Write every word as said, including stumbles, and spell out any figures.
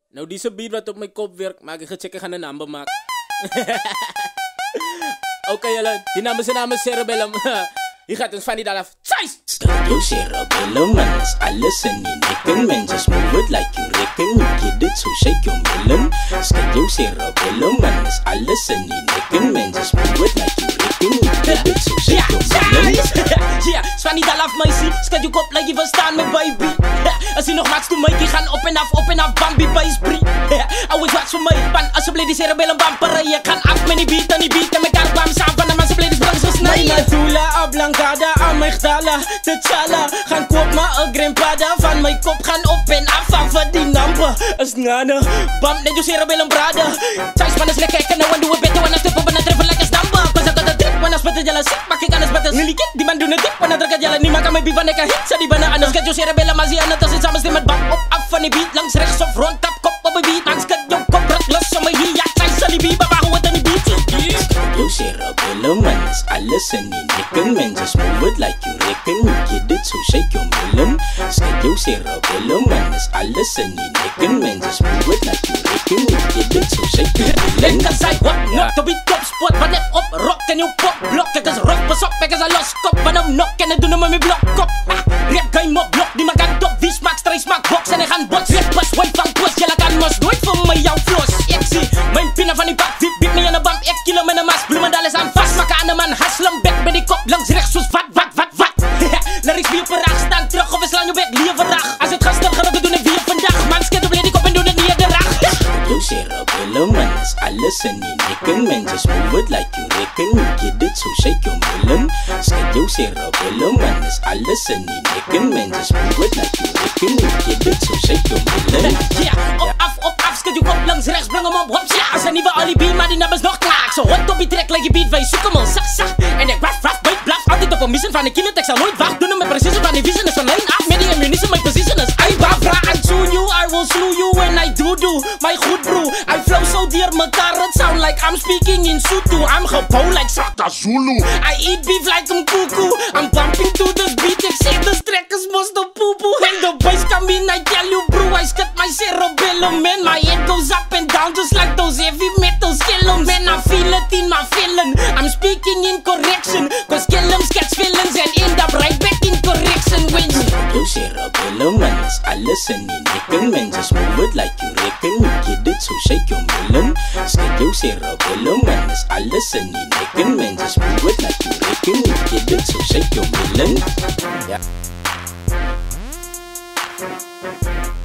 Nou, deze beat wat op mijn kop werkt, maak ik gecheck, ik ga een naam maken. Oké, okay, jullie, die naam is de naam is Cerebellum. Hier gaat ons van die af. Ceeze! Scrap your cerebellum, man, is alles in die nekken. Man, just move it like you reckon. You get it, so shake your melon. Scrap your cerebellum, man, is alles in die nekken. Man, just move it like you reckon. You get it, so shake your melon. Ja, span niet al af, meisje. Skat je kop, like je verstaan me, baby. Als je nog maakt, doe mij, je gaan op en af, op en af, Bambi, bij spree. Always watch voor mij, pan, alsjeblieft die cerebellum bamperen. Je kan af met die beat en die beat en mekaar kwam samen. En alsjeblieft die brand zo snel. Mijn tula, ablankada, amygdala, t'chala. Gaan koop maar een grimpada. Van mijn kop gaan op en af, af van die nampen. Is ngane, bam, net je cerebellum brada. Ceeze, man, is lekker, kijken, nou en doe het beter. Wanneer stip op en dan treffen lekker stampen. Cause I got a trip, wanneer spit het jelle sick. Maak ik anders beter. Nili kid, die man doen het dik. Wanneer druk het jelle niet, maar kan mij bief wanneer ik hit. Zet die bijna anders, get je cerebellum als je aan het als het samen slim met bam. Op, af van die beat, langs rechts of rond, tap, kop op een beat. Langs kat, jouw kop, rot los, zo maar hier. Ja, Ceeze, zal die beat, baba, hoe het aan die beat. Your cerebellum, man, is alles in die nekken. Man, just move it like you reckon. You get it, so shake your melon. Scrap your cerebellum, man, is alles in die nekken. Man, just move it like you reckon. You get it, so shake your melon. Lekker zei wat nog, to be top spot. Wat net op rock en je pop blok. Kijk eens rock, pas op, kijk eens een los kop. Van hem nok en het doen hem met mijn blok kop. Rap game op blok, die maakt aan top. Wie smaakt strijd, smaakt box en hij gaat bots. Rap pas, wijd van post, jelle kan mos. Nooit voor mij jouw flos. Ik zie mijn pinnen van die bak, die biedt me aan de bam. Ik kilo met een mas, bloemen, alles aan vast. Maak aan de man, haslam, bek met die kop. Langs rechts, zoals wat, wat, wat, wat. Lyrics wie op een rag, staan terug of we slaan je bek, lieverag. Als het gaat stil, gaan we doen het weer vandaag. Man, skid op die kop en doen het niet in de rag. Your cerebellum, man, is alles in die nekken. Man, just move it like you reckon. You get it, so shake your melon. Scrap your cerebellum, man, is alles in die nekken. Man, just move it like you reckon. You get it, so shake your melon. Ja, op, af, op, af, skid je kop langs rechts, breng hem op, hops. Ja, als een nieuwe alibi, maar die nabbes nog klaar. Zo hot op die track, like je beat, wij zoeken hem al, zag, zag. En ik waf, waf, buik, blaf, altijd op een mission van de kilo, tekst al nooit wacht. Doen hem met precision van die vision, is van lijn af. Met die ammunition, mijn position is I wafra, I tune you, I will slew you when I do do. My goed bro, I flow so dear mekaar, it sound like I'm speaking in Sutu. I'm gepo like Sata Zulu. I eat beef like I'm cuckoo. I'm bumping to this beat, ik zeg de strekkers moest de poepoe. When the boys come in, I tell you bro, I skip my cerebellum, man. My head goes up and down just like those heavy metal skillums. Man, I feel it in my feeling. I'm speaking in correction, cause skillums catch feelings and end up right back in correction when you Your cerebellum, man, is alles in die nekken. Man, just move it like you reckon. You get it, so shake your melon. Scrap your cerebellum, man, is alles in die nekken. Man, just move it like you reckon. You get it, so shake your melon. Yeah.